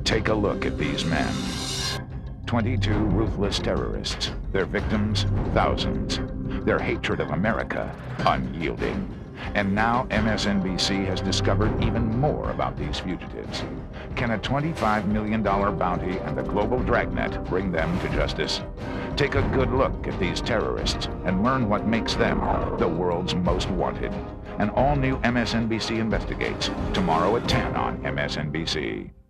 Take a look at these men. 22 ruthless terrorists. Their victims, thousands. Their hatred of America, unyielding. And now MSNBC has discovered even more about these fugitives. Can a $25 million bounty and the global dragnet bring them to justice? Take a good look at these terrorists and learn what makes them the world's most wanted. An all-new MSNBC Investigates, tomorrow at 10 on MSNBC.